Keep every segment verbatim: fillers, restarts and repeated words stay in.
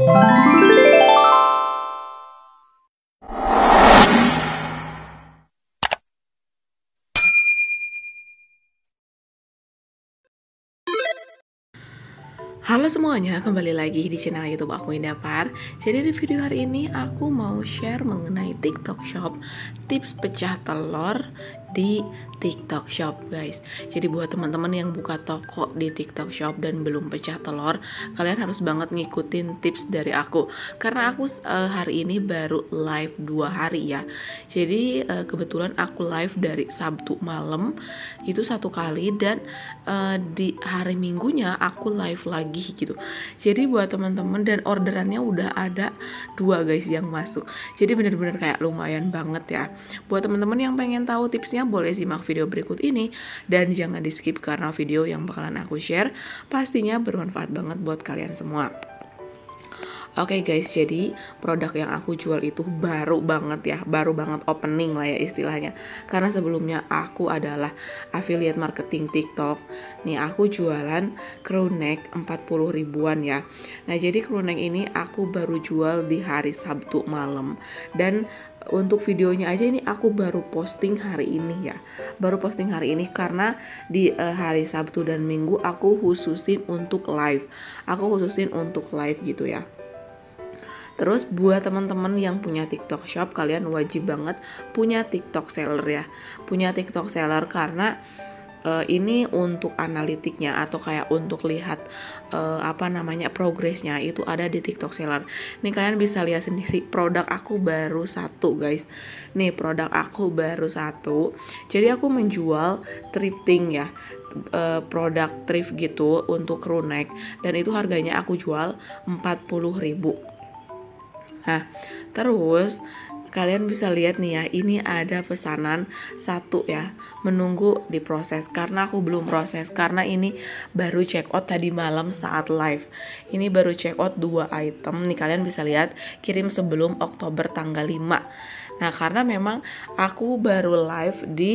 Halo semuanya, kembali lagi di channel YouTube aku Indapar. Jadi di video hari ini aku mau share mengenai TikTok Shop, tips pecah telur di TikTok Shop, guys. Jadi buat teman-teman yang buka toko di TikTok Shop dan belum pecah telur, kalian harus banget ngikutin tips dari aku. Karena aku uh, hari ini baru live dua hari ya. Jadi uh, kebetulan aku live dari Sabtu malam itu satu kali, dan uh, di hari Minggunya aku live lagi gitu. Jadi buat teman-teman, dan orderannya udah ada dua guys yang masuk. Jadi bener-bener kayak lumayan banget ya. Buat teman-teman yang pengen tahu tipsnya, boleh simak video berikut ini dan jangan di skip karena video yang bakalan aku share pastinya bermanfaat banget buat kalian semua. Oke okay guys, jadi produk yang aku jual itu baru banget ya, baru banget opening lah ya istilahnya. Karena sebelumnya aku adalah affiliate marketing TikTok. Nih aku jualan crew neck empat puluh ribuan ya. Nah jadi crew neck ini aku baru jual di hari Sabtu malam. Dan untuk videonya aja ini aku baru posting hari ini ya. Baru posting hari ini karena di uh, hari Sabtu dan Minggu aku khususin untuk live. Aku khususin untuk live gitu ya. Terus buat teman-teman yang punya TikTok Shop, kalian wajib banget punya TikTok Seller ya. Punya TikTok Seller karena uh, ini untuk analitiknya atau kayak untuk lihat uh, apa namanya progresnya itu ada di TikTok Seller. Nih kalian bisa lihat sendiri, produk aku baru satu guys. Nih produk aku baru satu. Jadi aku menjual thrifting ya. Uh, produk thrift gitu untuk crew neck, dan itu harganya aku jual empat puluh ribu. Nah, terus kalian bisa lihat nih ya, ini ada pesanan satu ya, menunggu diproses karena aku belum proses karena ini baru check out tadi malam saat live. Ini baru check out dua item nih, kalian bisa lihat kirim sebelum Oktober tanggal lima. Nah, karena memang aku baru live di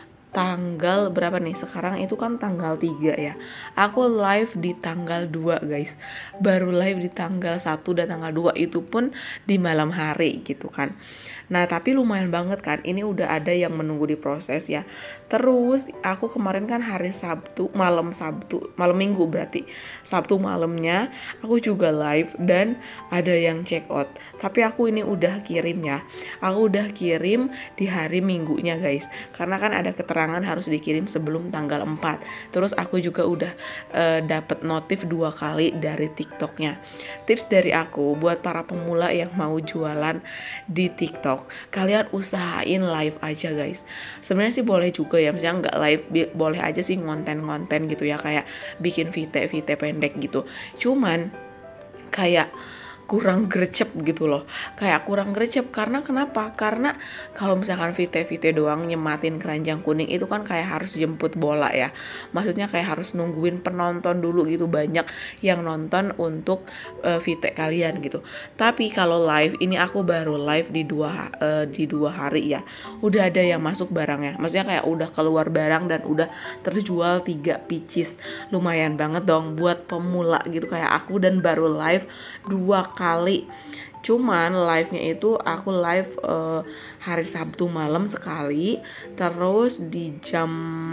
tanggal berapa nih sekarang, itu kan tanggal tiga ya, aku live di tanggal dua guys, baru live di tanggal satu dan tanggal dua itu pun di malam hari gitu kan. Nah tapi lumayan banget kan, ini udah ada yang menunggu diproses ya. Terus aku kemarin kan hari Sabtu, malam Sabtu, malam Minggu berarti Sabtu malamnya aku juga live dan ada yang check out. Tapi aku ini udah kirim ya, aku udah kirim di hari Minggunya guys, karena kan ada keterangan harus dikirim sebelum tanggal empat. Terus aku juga udah uh, dapet notif dua kali dari TikToknya. Tips dari aku buat para pemula yang mau jualan di TikTok, kalian usahain live aja guys. Sebenarnya sih boleh juga ya, misalnya nggak live, boleh aja sih ngonten-ngonten gitu ya, kayak bikin V T V T pendek gitu. Cuman kayak kurang gercep gitu loh, kayak kurang gercep karena kenapa? Karena kalau misalkan V T V T doang nyematin keranjang kuning itu kan kayak harus jemput bola ya, maksudnya kayak harus nungguin penonton dulu gitu, banyak yang nonton untuk uh, V T kalian gitu. Tapi kalau live ini aku baru live di dua uh, di dua hari ya, udah ada yang masuk barangnya, maksudnya kayak udah keluar barang dan udah terjual tiga pieces. Lumayan banget dong buat pemula gitu kayak aku, dan baru live dua kali. Cuman live-nya itu aku live uh, hari Sabtu malam sekali, terus di jam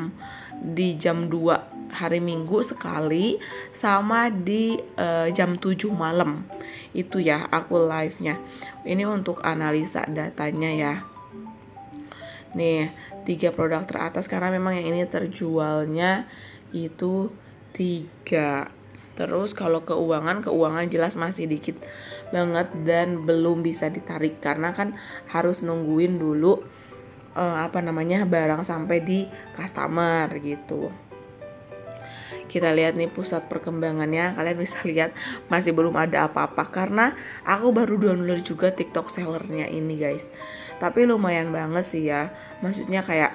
di jam dua hari Minggu sekali, sama di uh, jam tujuh malam. Itu ya aku live-nya. Ini untuk analisa datanya ya. Nih, tiga produk teratas karena memang yang ini terjualnya itu tiga. Terus kalau keuangan, keuangan jelas masih dikit banget dan belum bisa ditarik karena kan harus nungguin dulu uh, apa namanya barang sampai di customer gitu. Kita lihat nih pusat perkembangannya, kalian bisa lihat masih belum ada apa-apa karena aku baru download juga TikTok Sellernya ini guys. Tapi lumayan banget sih ya, maksudnya kayak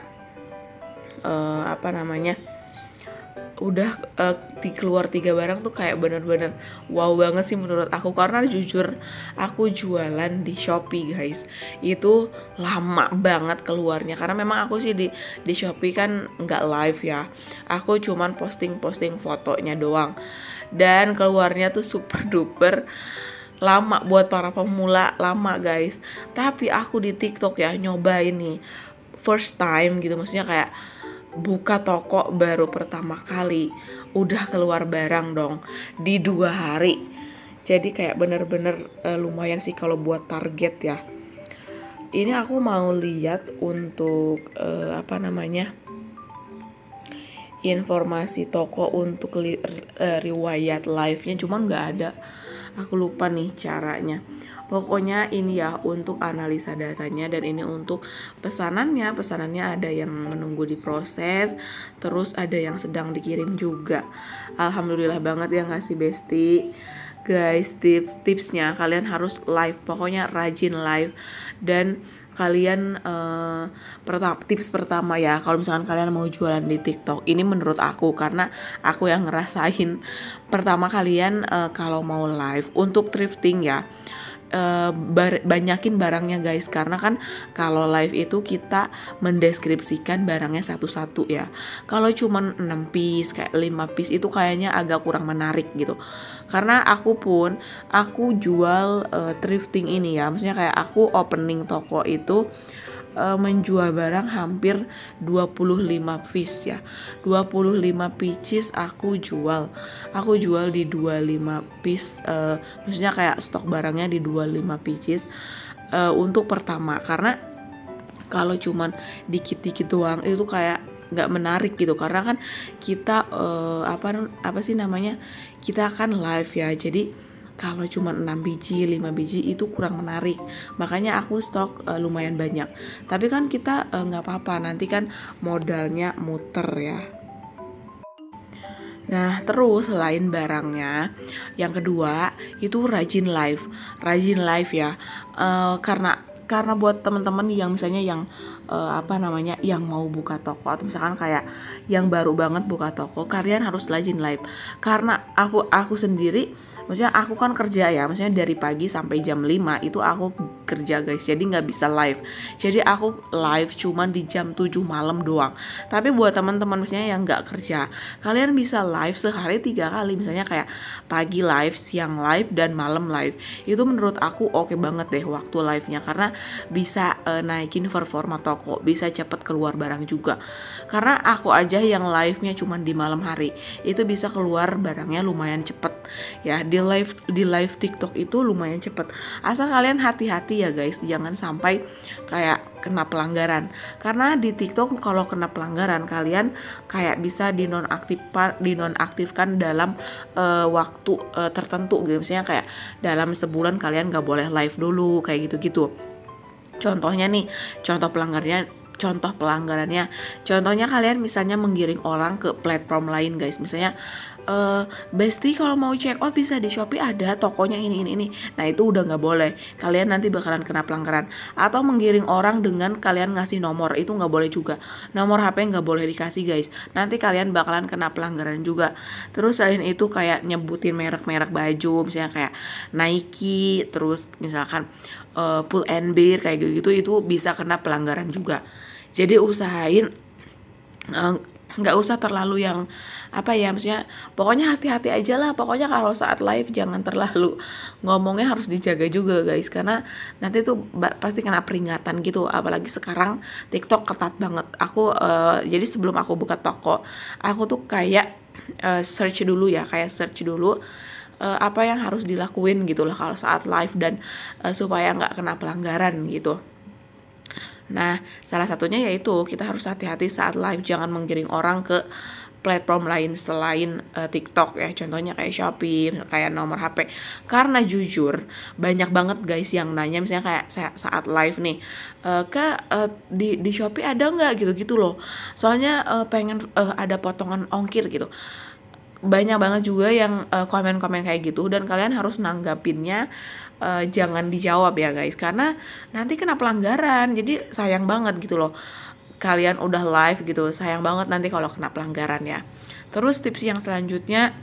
uh, apa namanya udah uh, keluar tiga barang tuh kayak bener-bener wow banget sih menurut aku. Karena jujur aku jualan di Shopee guys, itu lama banget keluarnya karena memang aku sih di di Shopee kan nggak live ya, aku cuman posting-posting fotonya doang, dan keluarnya tuh super duper lama buat para pemula, lama guys. Tapi aku di TikTok ya nyobain nih first time gitu, maksudnya kayak buka toko baru pertama kali udah keluar barang dong di dua hari. Jadi kayak bener-bener uh, lumayan sih kalau buat target ya. Ini aku mau lihat untuk uh, apa namanya informasi toko untuk li, uh, riwayat live-nya, cuman nggak ada. Aku lupa nih caranya. Pokoknya ini ya untuk analisa datanya, dan ini untuk pesanannya. Pesanannya ada yang menunggu diproses, terus ada yang sedang dikirim juga. Alhamdulillah banget ya nggak sih Besti. Guys, tips tipsnya kalian harus live, pokoknya rajin live. Dan kalian uh, pertama, tips pertama ya, kalau misalkan kalian mau jualan di TikTok, ini menurut aku karena aku yang ngerasain. Pertama kalian uh, kalau mau live untuk thrifting ya, Uh, bar- banyakin barangnya guys, karena kan kalau live itu kita mendeskripsikan barangnya satu-satu ya. Kalau cuman enam piece kayak lima piece itu kayaknya agak kurang menarik gitu. Karena aku pun aku jual uh, thrifting ini ya, maksudnya kayak aku opening toko itu uh, menjual barang hampir dua puluh lima piece ya. dua puluh lima pieces aku jual. Aku jual di dua puluh lima piece, uh, maksudnya kayak stok barangnya di dua puluh lima pieces uh, untuk pertama. Karena kalau cuman dikit-dikit doang itu kayak nggak menarik gitu, karena kan kita uh, apa apa sih namanya, kita akan live ya. Jadi kalau cuma enam biji, lima biji itu kurang menarik. Makanya aku stok uh, lumayan banyak. Tapi kan kita nggak uh, apa-apa, nanti kan modalnya muter ya. Nah, terus selain barangnya, yang kedua itu rajin live. Rajin live ya. Uh, karena karena buat teman-teman yang misalnya yang uh, apa namanya yang mau buka toko, atau misalkan kayak yang baru banget buka toko, kalian harus rajin live. Karena aku aku sendiri, maksudnya aku kan kerja ya, maksudnya dari pagi sampai jam lima itu aku kerja guys, jadi nggak bisa live. Jadi aku live cuman di jam tujuh malam doang. Tapi buat teman-teman misalnya yang nggak kerja, kalian bisa live sehari tiga kali, misalnya kayak pagi live, siang live, dan malam live. Itu menurut aku oke banget deh waktu live-nya, karena bisa uh, naikin performa toko, bisa cepet keluar barang juga. Karena aku aja yang live-nya cuman di malam hari, itu bisa keluar barangnya lumayan cepet ya. Di live di live TikTok itu lumayan cepet, asal kalian hati-hati ya guys, jangan sampai kayak kena pelanggaran. Karena di TikTok kalau kena pelanggaran, kalian kayak bisa dinonaktifkan dinonaktifkan dalam uh, waktu uh, tertentu gitu. Misalnya kayak dalam sebulan kalian gak boleh live dulu, kayak gitu-gitu. Contohnya nih, contoh pelanggarnya contoh pelanggarannya. Contohnya kalian misalnya menggiring orang ke platform lain guys. Misalnya Uh, Besti kalau mau check out bisa di Shopee, ada tokonya ini ini ini. Nah itu udah nggak boleh, kalian nanti bakalan kena pelanggaran. Atau menggiring orang dengan kalian ngasih nomor, itu nggak boleh juga. Nomor H P nggak boleh dikasih guys, nanti kalian bakalan kena pelanggaran juga. Terus selain itu kayak nyebutin merek-merek baju, misalnya kayak Nike, terus misalkan uh, Pull and Bear kayak gitu, itu bisa kena pelanggaran juga. Jadi usahain uh, nggak usah terlalu yang apa ya, maksudnya pokoknya hati-hati aja lah. Pokoknya kalau saat live jangan terlalu ngomongnya, harus dijaga juga guys, karena nanti tuh pasti kena peringatan gitu. Apalagi sekarang TikTok ketat banget. Aku uh, jadi sebelum aku buka toko, aku tuh kayak uh, search dulu ya, kayak search dulu uh, apa yang harus dilakuin gitu lah kalau saat live, dan uh, supaya nggak kena pelanggaran gitu. Nah, salah satunya yaitu kita harus hati-hati saat live, jangan menggiring orang ke platform lain selain uh, TikTok ya. Contohnya kayak Shopee, kayak nomor H P. Karena jujur banyak banget guys yang nanya, misalnya kayak saat live nih, uh, Kak uh, di di Shopee ada nggak gitu-gitu loh. Soalnya uh, pengen uh, ada potongan ongkir gitu. Banyak banget juga yang uh, komen-komen kayak gitu, dan kalian harus nanggapinnya. Uh, jangan dijawab ya guys, karena nanti kena pelanggaran. Jadi sayang banget gitu loh, kalian udah live gitu, sayang banget nanti kalau kena pelanggaran ya. Terus tips yang selanjutnya,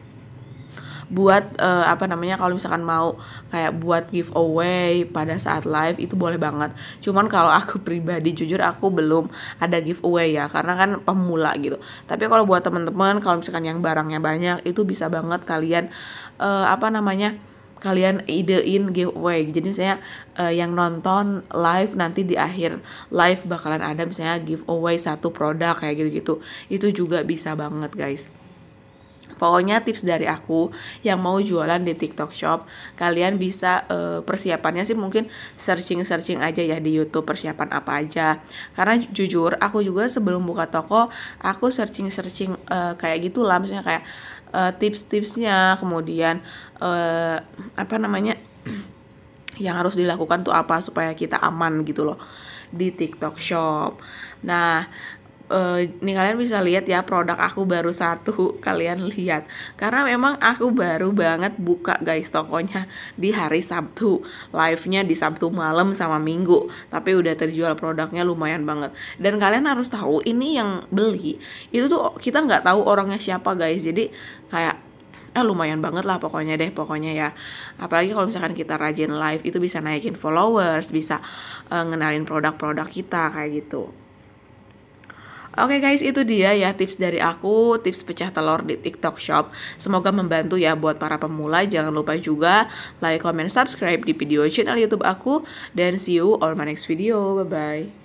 buat uh, apa namanya kalau misalkan mau kayak buat giveaway pada saat live, itu boleh banget. Cuman kalau aku pribadi jujur aku belum ada giveaway ya, karena kan pemula gitu. Tapi kalau buat teman-teman, kalau misalkan yang barangnya banyak, itu bisa banget kalian uh, apa namanya kalian idein giveaway. Jadi misalnya uh, yang nonton live nanti di akhir live bakalan ada misalnya giveaway satu produk kayak gitu-gitu. Itu juga bisa banget guys. Pokoknya tips dari aku yang mau jualan di TikTok Shop, kalian bisa uh, persiapannya sih mungkin searching-searching aja ya di YouTube persiapan apa aja. Karena jujur aku juga sebelum buka toko, aku searching-searching uh, kayak gitulah, misalnya kayak uh, tips-tipsnya, kemudian uh, apa namanya yang harus dilakukan tuh apa supaya kita aman gitu loh di TikTok Shop. Nah, Uh, nih kalian bisa lihat ya produk aku baru satu, kalian lihat karena memang aku baru banget buka guys tokonya di hari Sabtu, live-nya di Sabtu malam sama Minggu, tapi udah terjual produknya lumayan banget. Dan kalian harus tahu ini yang beli itu tuh kita nggak tahu orangnya siapa guys, jadi kayak eh lumayan banget lah pokoknya deh pokoknya ya. Apalagi kalau misalkan kita rajin live itu bisa naikin followers, bisa uh, ngenalin produk-produk kita kayak gitu. Oke guys, itu dia ya tips dari aku, tips pecah telur di TikTok Shop. Semoga membantu ya buat para pemula. Jangan lupa juga like, comment, subscribe di video channel YouTube aku. Dan see you on my next video. Bye-bye.